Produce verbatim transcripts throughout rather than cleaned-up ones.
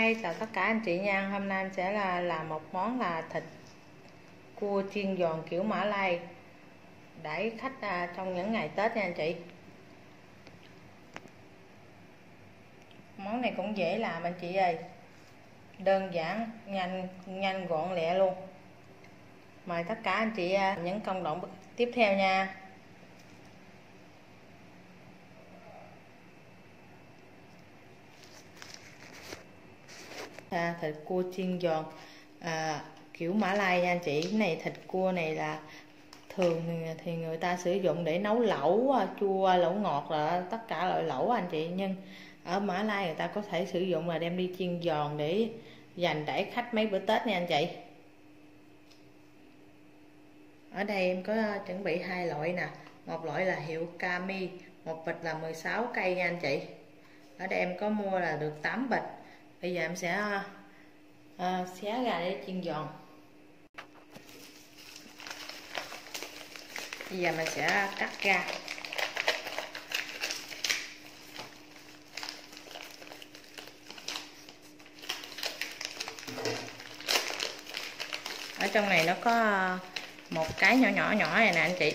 Hi, chào tất cả anh chị nha. Hôm nay em sẽ là làm một món là thịt cua chiên giòn kiểu Mã Lai đãi khách à, trong những ngày Tết nha anh chị. Món này cũng dễ làm anh chị ơi, đơn giản, nhanh, nhanh gọn lẹ luôn. Mời tất cả anh chị à, những công đoạn tiếp theo nha. À, thịt cua chiên giòn à, kiểu Mã Lai nha anh chị. Cái này thịt cua này là thường thì người ta sử dụng để nấu lẩu chua, lẩu ngọt, là tất cả loại lẩu anh chị, nhưng ở Mã Lai người ta có thể sử dụng là đem đi chiên giòn để dành đãi khách mấy bữa Tết nha anh chị. Ở đây em có chuẩn bị hai loại nè, một loại là hiệu Cami, một bịch là mười sáu cây nha anh chị. Ở đây em có mua là được tám bịch. Bây giờ em sẽ uh, xé ra để chiên giòn. Bây giờ mình sẽ cắt ra. Ở trong này nó có một cái nhỏ nhỏ nhỏ này nè anh chị.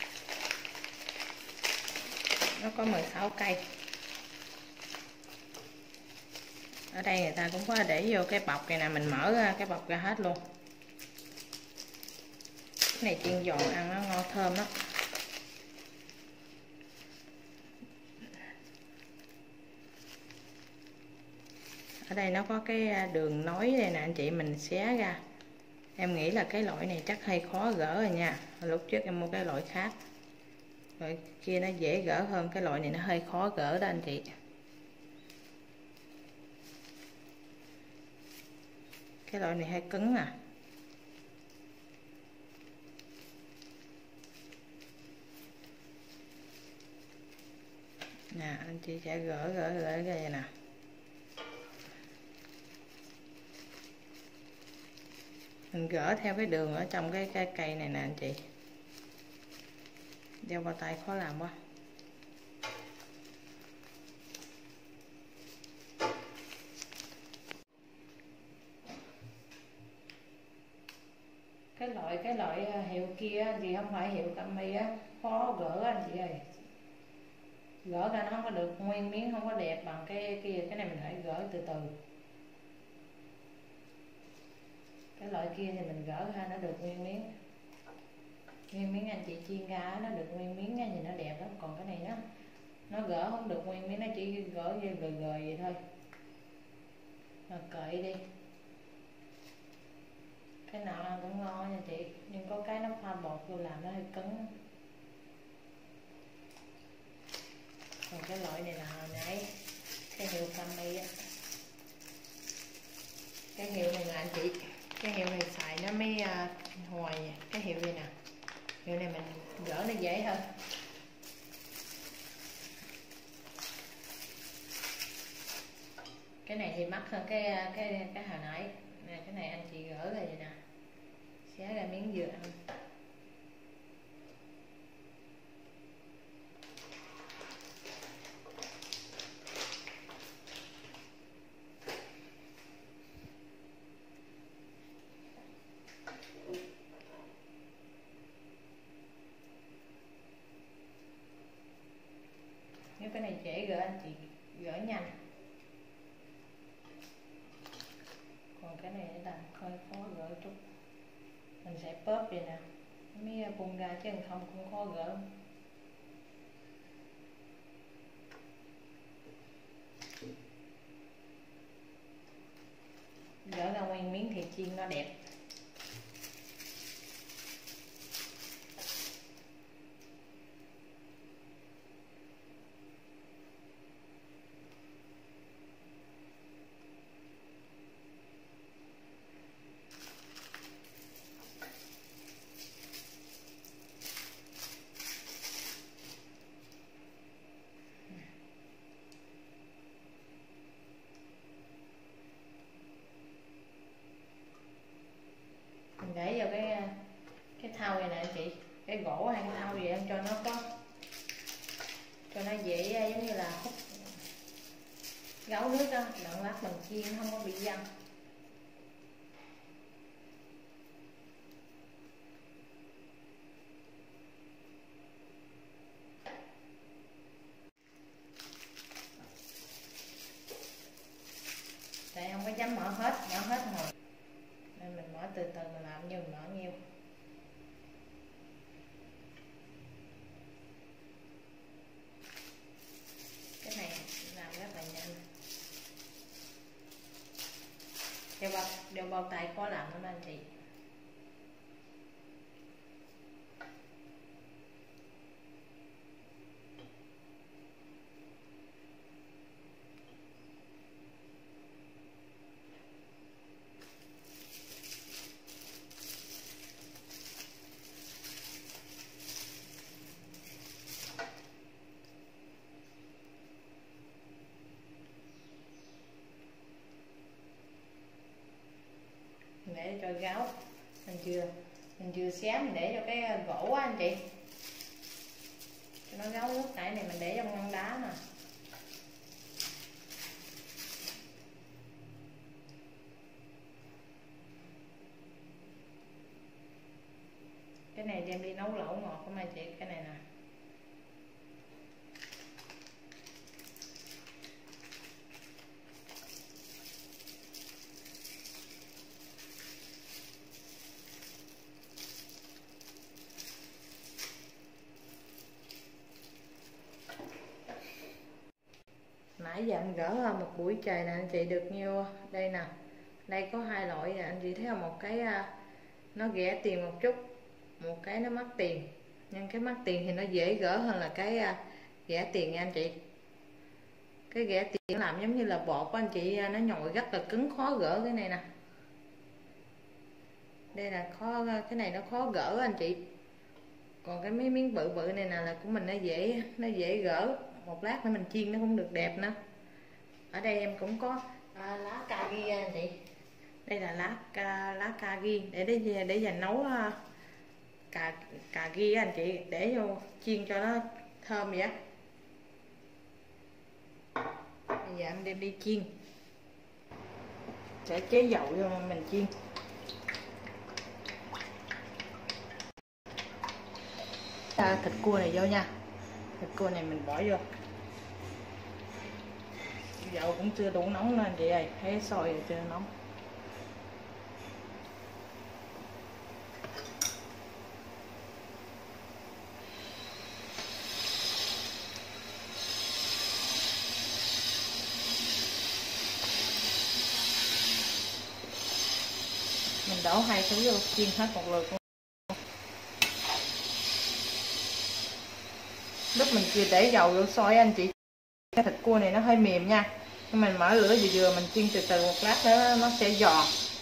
Nó có mười sáu cây. Ở đây người ta cũng có để vô cái bọc này nè, mình mở ra cái bọc ra hết luôn. Cái này chiên giòn ăn nó ngon thơm lắm. Ở đây nó có cái đường nối đây nè anh chị, mình xé ra. Em nghĩ là cái loại này chắc hơi khó gỡ rồi nha. Lúc trước em mua cái loại khác, loại kia nó dễ gỡ hơn, cái loại này nó hơi khó gỡ đó anh chị. Cái loại này hơi cứng à. Nè anh chị sẽ gỡ gỡ gỡ ra vậy nè. Mình gỡ theo cái đường ở trong cái, cái cây này nè anh chị. Đeo bao tay khó làm quá. Cái loại cái loại hiệu kia thì không phải hiệu Cami á, khó gỡ anh chị ơi. Gỡ ra nó không có được nguyên miếng, không có đẹp bằng cái kia. Cái này mình phải gỡ từ từ. Cái loại kia thì mình gỡ ra nó được nguyên miếng. Nguyên miếng anh chị chiên ra nó được nguyên miếng nha, nhìn nó đẹp lắm. Còn cái này nó nó gỡ không được nguyên miếng, nó chỉ gỡ như gời gời vậy thôi. Rồi cậy đi. Cái nào ăn cũng ngon nha chị, nhưng có cái nó pha bột vô làm nó hơi cứng. Còn cái loại này là hồi nãy cái hiệu Cami á, cái hiệu này là anh chị, cái hiệu này xài nó mới uh, hoài. Cái hiệu này nè, hiệu này mình gỡ nó dễ hơn. Cái này thì mắc hơn cái cái cái hồi nãy nè. Cái này anh chị gỡ ra vậy nè, xé ra miếng vừa ăn. Nếu cái này dễ gỡ anh chị gỡ nhanh, còn cái này là hơi khó gỡ chút. Mình sẽ bóp vậy nè, mới bung ra, chứ không cũng khó gỡ. Gỡ ra nguyên miếng thì chiên nó đẹp. Mình để vào cái cái thau này nè anh chị, cái gỗ hay cái thau gì em cho nó có, cho nó dễ giống như là hút gấu nước đó, đặng lát mình chiên không có bị văng. Tại không có dám mở hết, mở hết rồi nên mình mở từ từ, mình làm như mở nhiêu. Cái này làm rất là nhanh. Đeo bao, đeo bao tay khó làm lắm anh chị. Để cho gáo mình chưa mình chưa xé, mình để cho cái gỗ á anh chị, cho nó gáo nước. Nãy này mình để trong ngăn đá nè. Cái này đem đi nấu lẩu ngọt của anh chị, cái này nè. Nãy giờ anh gỡ một buổi trời nè anh chị, được nhiêu đây nè. Đây có hai loại nè anh chị thấy không, một cái nó rẻ tiền một chút, một cái nó mắc tiền. Nhưng cái mắc tiền thì nó dễ gỡ hơn là cái rẻ tiền nha anh chị. Cái rẻ tiền làm giống như là bột của anh chị, nó nhồi rất là cứng, khó gỡ. Cái này nè, đây là khó, cái này nó khó gỡ anh chị. Còn cái mấy miếng bự bự này nè là của mình, nó dễ nó dễ gỡ. Một lát nữa mình chiên nó cũng được đẹp nữa. Ở đây em cũng có à, lá cà ri anh chị. Đây là lá cà, lá cà ri để để để dành nấu uh, cà cà ri anh chị, để vô chiên cho nó thơm vậy. Bây giờ em đem đi chiên, sẽ chế dầu vô mình chiên. À, thịt cua này vô nha, thịt cua này mình bỏ vô. Dầu cũng chưa đủ nóng nên chị ơi, thấy sôi rồi chưa nóng. Mình đổ hai thứ vô chiên hết một lượt luôn. Lúc mình chưa để dầu vô sôi anh chị, cái thịt cua này nó hơi mềm nha, nhưng mình mở lửa vừa vừa, mình chiên từ từ, một lát nữa nó sẽ giòn.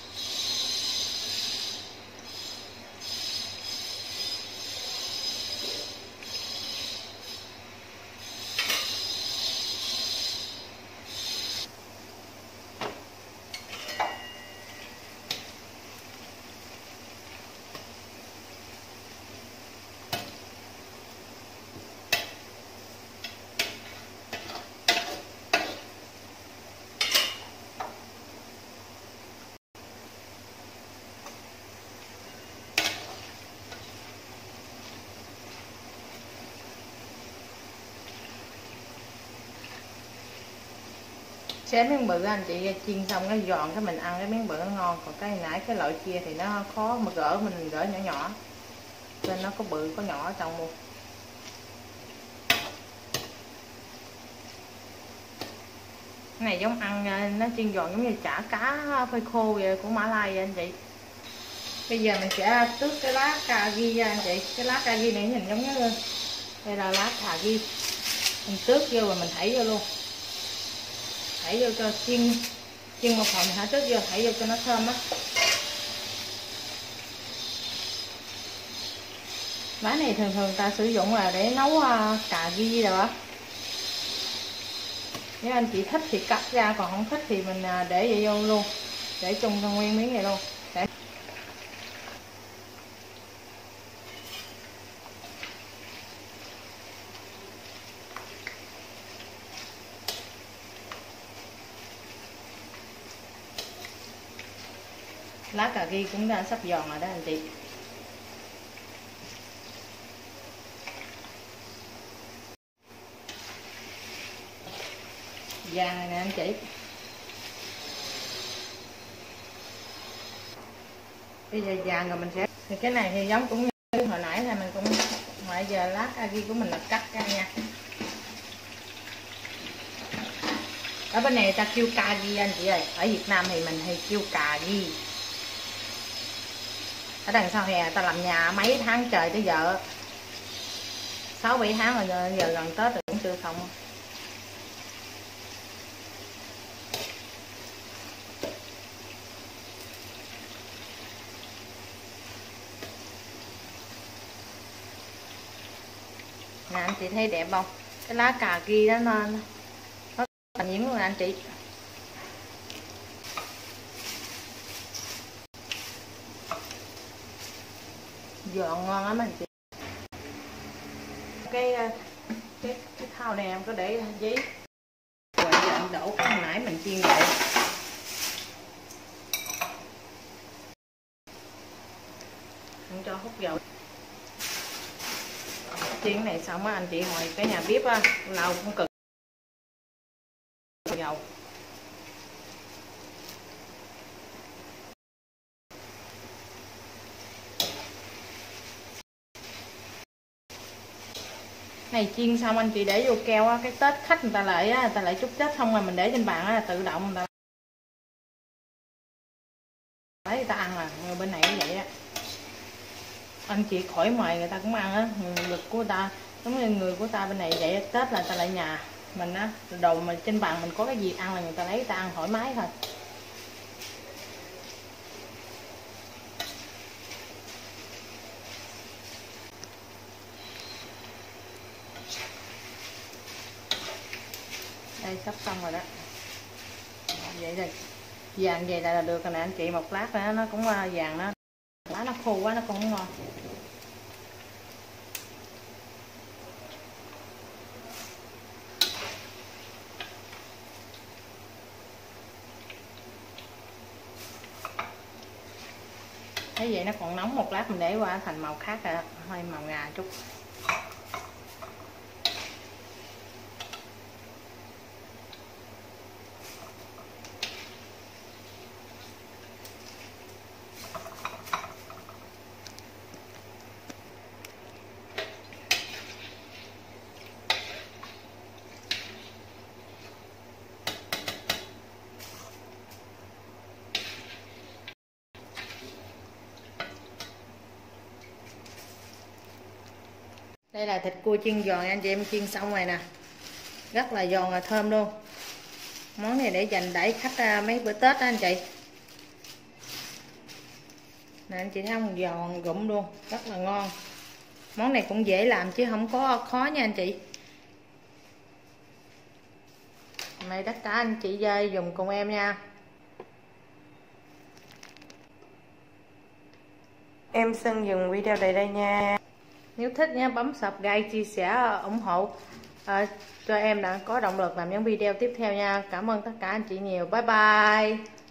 Xé miếng bự anh chị, chiên xong cái giòn, cái mình ăn cái miếng bự nó ngon. Còn cái nãy cái loại kia thì nó khó mà gỡ, mình gỡ nhỏ nhỏ nên nó có bự có nhỏ ở trong luôn. Cái này giống ăn, nó chiên giòn giống như chả cá phơi khô vậy của Mã Lai vậy anh chị. Bây giờ mình sẽ tước cái lá cà ri ra anh chị. Cái lá cà ri này nhìn giống như, đây là lá cà ri, mình tước vô rồi mình thảy vô luôn. Thảy vô cho chiên chiên một phần, thả tước vô, thảy vô cho nó thơm á. Lá này thường thường ta sử dụng là để nấu cà ri rồi á. Nếu anh chị thích thì cắt ra, còn không thích thì mình để vậy vô luôn, để chung trong nguyên miếng này luôn. Để Lá cà ri cũng đã sắp giòn rồi đó anh chị. Vàng này nè anh chị. Bây giờ vàng rồi mình sẽ thì cái này thì giống cũng như hồi nãy là mình cũng ngoại giờ lá cà ri của mình là cắt ra nha. Ở bên này ta kêu cà ri anh chị ơi, ở Việt Nam thì mình hay kêu cà ri. Ở đằng sau hè ta làm nhà mấy tháng trời tới giờ sáu bảy tháng rồi, giờ gần Tết rồi cũng chưa xong. Nè anh chị thấy đẹp không? Cái lá cà ri đó nó nó thành nhiễm luôn nè anh chị. Giòn ngon lắm anh chị. Cái cái cái thau này em có để giấy rồi anh đổ cái hồi nãy mình chiên vậy. Không cho hút dầu. Chiên cái này xong á anh chị, hồi cái nhà bếp á lâu cũng cực dầu. Này chiên xong anh chị để vô keo á, cái Tết khách người ta lại á, người ta lại chúc Tết xong rồi mình để trên bàn á, tự động người ta lấy người ta ăn à. Người bên này cũng vậy á, anh chị khỏi mời người ta cũng ăn á. Lực của người ta giống như người của ta bên này vậy, Tết là người ta lại nhà mình á, đồ mà trên bàn mình có cái gì ăn là người ta lấy người ta ăn thoải mái thôi. Đây sắp xong rồi đó. Vậy rồi vàng vậy là được rồi nè anh chị. Một lát nữa nó cũng vàng, nó lá nó khô quá nó cũng không ngon. Thấy vậy nó còn nóng, một lát mình để qua thành màu khác rồi, hơi màu ngà chút. Đây là thịt cua chiên giòn anh chị em, chiên xong rồi nè, rất là giòn và thơm luôn. Món này để dành đãi khách mấy bữa Tết đó anh chị. Nè anh chị thấy không, giòn gụm luôn, rất là ngon. Món này cũng dễ làm chứ không có khó nha anh chị. Này tất cả anh chị dùng cùng em nha. Em xin dừng video tại đây nha. Nếu thích nhé, bấm subscribe, chia sẻ, ủng hộ à, cho em đã có động lực làm những video tiếp theo nha. Cảm ơn tất cả anh chị nhiều. Bye bye.